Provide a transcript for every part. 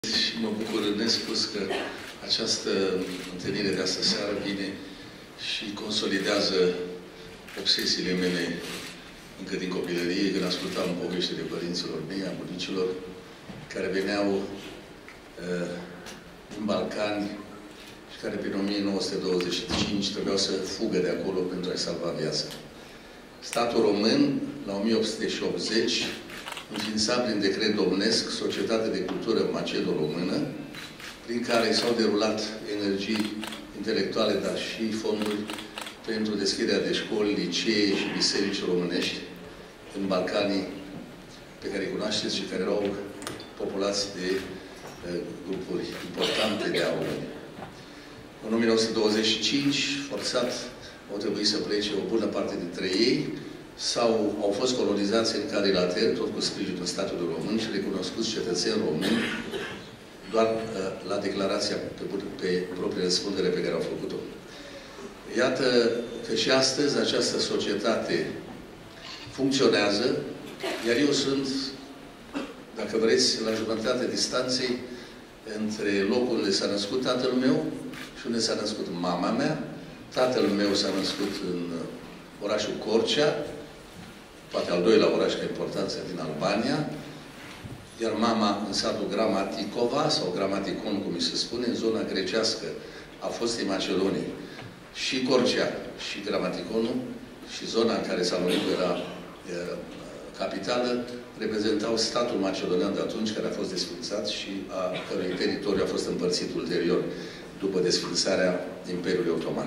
Și mă bucur nespus că această întâlnire de astă seară vine și consolidează obsesiile mele încă din copilărie, când ascultam poveștile părinților mei, a bunicilor, care veneau în Balcani și care prin 1925 trebuiau să fugă de acolo pentru a-și salva viața. Statul român, la 1880, înființa prin decret domnesc Societatea de Cultură Macedo-Română, prin care s-au derulat energii intelectuale, dar și fonduri pentru deschiderea de școli, licee și biserici românești în Balcanii pe care îi cunoașteți și care erau populați de grupuri importante de români. În 1925, forțat, au trebuit să plece o bună parte dintre ei, sau au fost colonizați în carilater, tot cu sprijinul statului român și recunoscuți cetățeni români, doar la declarația pe proprie răspundere pe care au făcut-o. Iată că și astăzi această societate funcționează, iar eu sunt, dacă vreți, la jumătatea distanței între locul unde s-a născut tatăl meu și unde s-a născut mama mea. Tatăl meu s-a născut în orașul Corcea, poate al doilea oraș ca importanță din Albania, iar mama în satul Gramaticova, sau Gramaticon, cum se spune, în zona grecească a fostei Macedonii. Și Corcea și Gramaticonul și zona în care Salonic era capitală, reprezentau statul macedonian de atunci, care a fost desfințat și a cărui teritoriu a fost împărțit ulterior, după desfințarea Imperiului Otoman.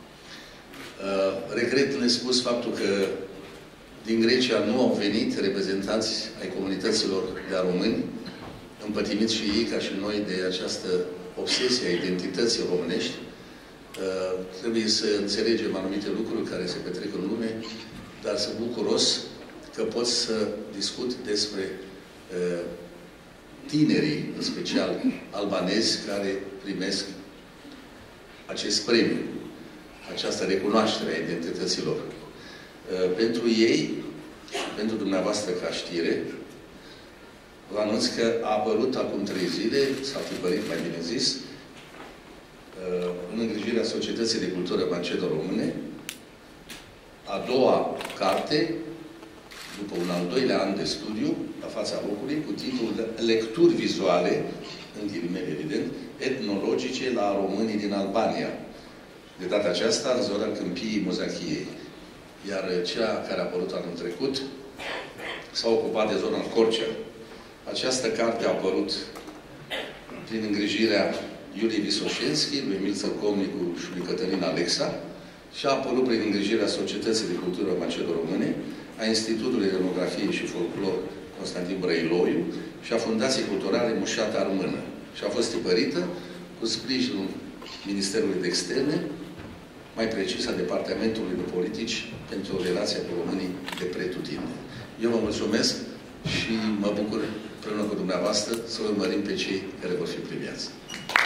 Regret nespus faptul că din Grecia nu au venit reprezentanți ai comunităților de români, împătimiți și ei, ca și noi, de această obsesie a identității românești. Trebuie să înțelegem anumite lucruri care se petrec în lume, dar sunt bucuros că pot să discut despre tinerii, în special albanezi, care primesc acest premiu, această recunoaștere a identităților. Pentru ei, pentru dumneavoastră ca știre, vă anunț că a apărut acum 3 zile, s-a tipărit, mai bine zis, în îngrijirea Societății de Cultură Macedo-Române, a doua carte, după un al doilea an de studiu, la fața locului, cu titlul de Lecturi vizuale, în ghilimele evident, etnologice la românii din Albania. De data aceasta, în zona Câmpiei Muzachiei. Iar cea care a apărut anul trecut s-a ocupat de zona Corcea. Această carte a apărut prin îngrijirea Iuliei Visoșenski, lui Emil Țărcomnicu și lui Cătălin Alexa și a apărut prin îngrijirea Societății de Cultură Macedo-Române, a Institutului de Etnografie și Folclor Constantin Brăiloiu și a Fundației Culturale Mușata Română. Și a fost tipărită cu sprijinul Ministerului de Externe, mai precis a Departamentului de Politici pentru relația cu românii de pretutindeni. Eu vă mulțumesc și mă bucur, împreună cu dumneavoastră, să urmărim pe cei care vor fi premiați.